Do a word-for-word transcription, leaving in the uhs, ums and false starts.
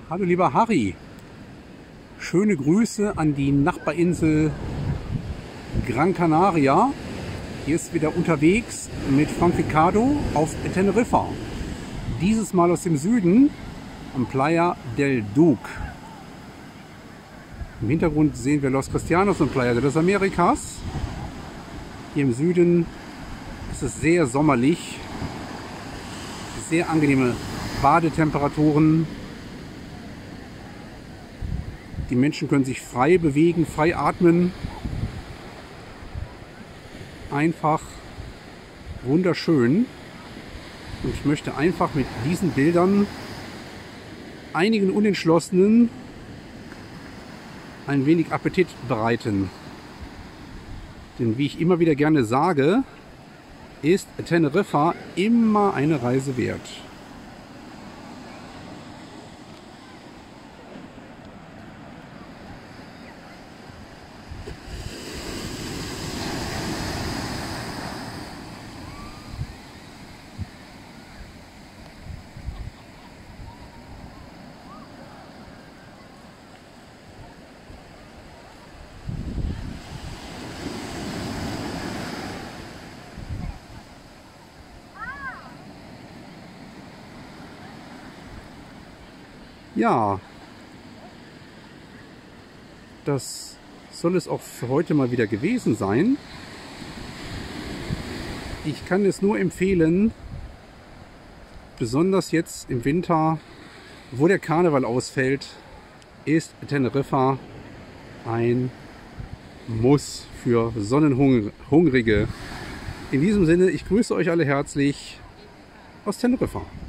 Hallo lieber Harry, schöne Grüße an die Nachbarinsel Gran Canaria. Hier ist wieder unterwegs mit Frank Ricardo auf Teneriffa. Dieses Mal aus dem Süden am Playa del Duque. Im Hintergrund sehen wir Los Cristianos und Playa de las Americas. Hier im Süden ist es sehr sommerlich, sehr angenehme Badetemperaturen. Die Menschen können sich frei bewegen, frei atmen. Einfach wunderschön. Und ich möchte einfach mit diesen Bildern einigen Unentschlossenen ein wenig Appetit bereiten. Denn wie ich immer wieder gerne sage, ist Teneriffa immer eine Reise wert. Ja, das soll es auch für heute mal wieder gewesen sein. Ich kann es nur empfehlen, besonders jetzt im Winter, wo der Karneval ausfällt, ist Teneriffa ein Muss für Sonnenhungrige. In diesem Sinne, ich grüße euch alle herzlich aus Teneriffa.